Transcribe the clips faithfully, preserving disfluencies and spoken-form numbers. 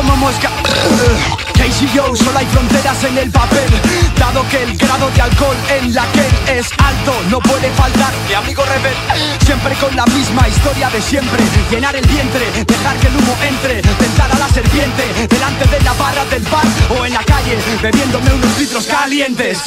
como mosca. Casey Joe, solo hay fronteras en el papel. Dado que el grado de alcohol en la que es alto, no puede faltar mi amigo rebel. Siempre con la misma historia de siempre. Llenar el vientre, dejar que el humo entre, tentar a la serpiente delante de la barra del bar o en la calle, bebiéndome unos litros calientes.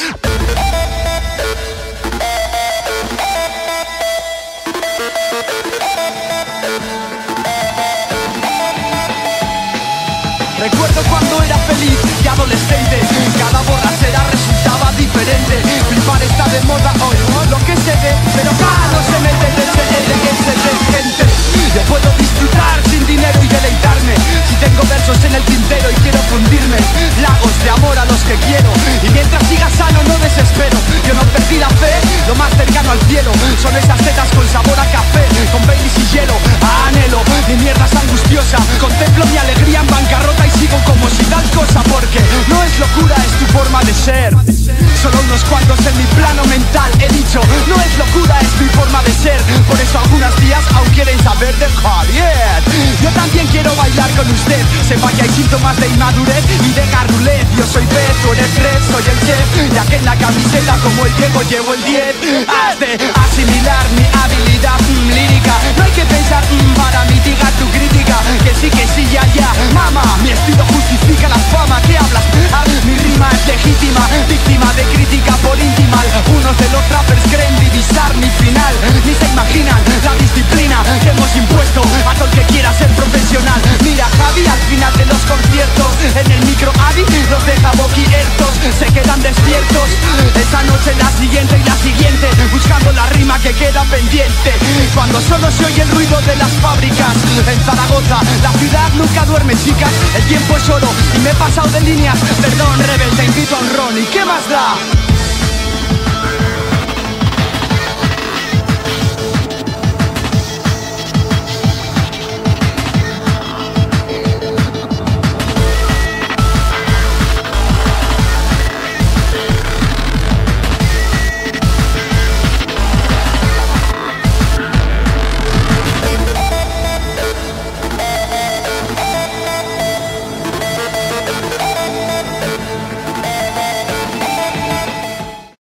Recuerdo cuando era feliz y adolescente, cada borrachera resultaba diferente. Flipar está de moda hoy, lo que se ve, pero claro se mete de ese gente. Yo puedo disfrutar sin dinero y deleitarme, si tengo versos en el tintero y quiero fundirme, lagos de amor a los que quiero. Y mientras siga sano no desespero, yo no perdí la fe, lo más cercano al cielo son esas tetas con sabor a café, con Baileys y hielo, anhelo, mi mierda es angustiosa, contemplo mi alegría en bancarrota y sigo como si tal cosa, porque no es locura, es tu forma de ser. Solo unos cuantos en mi plano mental, he dicho, no es locura, es mi forma de ser. Por eso algunas días aún quieren saber de Javier. Yo también quiero bailar con usted, sepa que hay síntomas de inmadurez y de garrulez. Yo soy Pez, tú eres Fred, soy el chef, ya que en la camiseta como el Diego llevo el diez. Has de asimilar mi habilidad mm, lírica, no hay que pensar mm, para mitigar tu crítica, que sí, que sí, ya, ya, mama. Mi estilo justifica la fama, ¿qué hablas? Ah, mi rima es legítima, víctima de crítica por íntima. Unos de los rappers creen divisar mi final, ni se imaginan la disciplina que hemos impuesto a todo el que quiera ser profesional. Mira Javi al final de los conciertos, en el micro Adi los deja boquiabiertos, se quedan despiertos. Esa noche, la siguiente y la siguiente, buscando la rima que queda pendiente. Cuando solo se oye el ruido de las fábricas, en Zaragoza la ciudad nunca duerme, chicas. El tiempo es oro y me he pasado de líneas. Perdón, rebel, te invito a un ron. ¿Y qué más da?